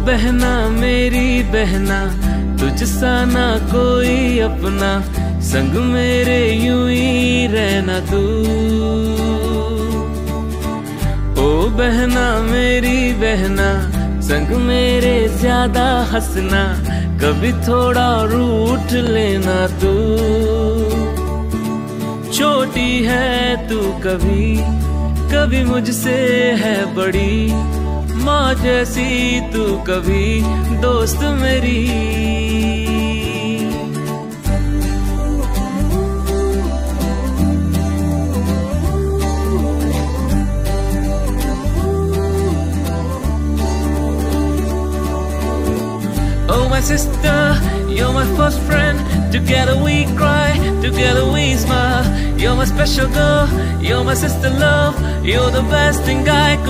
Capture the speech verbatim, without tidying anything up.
बहना मेरी बहना, तुझसा ना कोई अपना, संग मेरे यूं ही रहना तू। ओ बहना मेरी बहना, संग मेरे ज्यादा हंसना, कभी थोड़ा रूठ लेना तू। छोटी है तू कभी कभी मुझसे है बड़ी, माँ जैसी तू कभी दोस्त मेरी। Oh my sister, you're my first friend. Together we cry, together we smile. You're my special girl, you're my sister love. You're the best thing I could